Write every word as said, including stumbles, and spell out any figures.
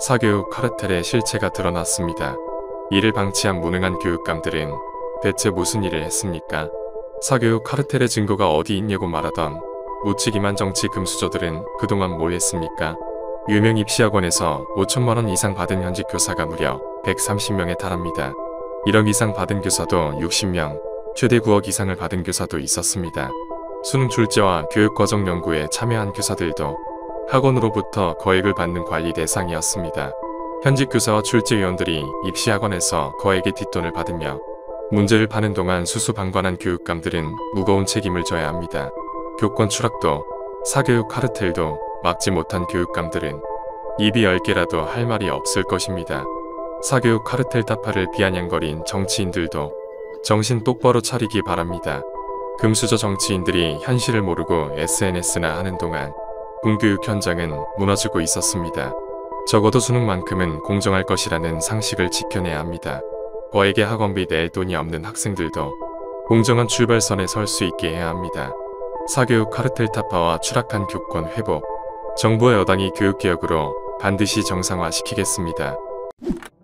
사교육 카르텔의 실체가 드러났습니다. 이를 방치한 무능한 교육감들은 대체 무슨 일을 했습니까? 사교육 카르텔의 증거가 어디 있냐고 말하던 무책임한 정치 금수저들은 그동안 뭘 했습니까? 유명 입시학원에서 오천만 원 이상 받은 현직 교사가 무려 백삼십 명에 달합니다. 일억 이상 받은 교사도 육십 명, 최대 구억 이상을 받은 교사도 있었습니다. 수능 출제와 교육과정 연구에 참여한 교사들도 학원으로부터 거액을 받는 관리 대상이었습니다. 현직 교사와 출제위원들이 입시학원에서 거액의 뒷돈을 받으며 문제를 파는 동안 수수방관한 교육감들은 무거운 책임을 져야 합니다. 교권 추락도 사교육 카르텔도 막지 못한 교육감들은 입이 열 개라도 할 말이 없을 것입니다. 사교육 카르텔 타파를 비아냥거린 정치인들도 정신 똑바로 차리기 바랍니다. 금수저 정치인들이 현실을 모르고 에스엔에스나 하는 동안 공교육 현장은 무너지고 있었습니다. 적어도 수능만큼은 공정할 것이라는 상식을 지켜내야 합니다. 거액의 학원비 낼 돈이 없는 학생들도 공정한 출발선에 설 수 있게 해야 합니다. 사교육 카르텔 타파와 추락한 교권 회복, 정부와 여당이 교육개혁으로 반드시 정상화시키겠습니다.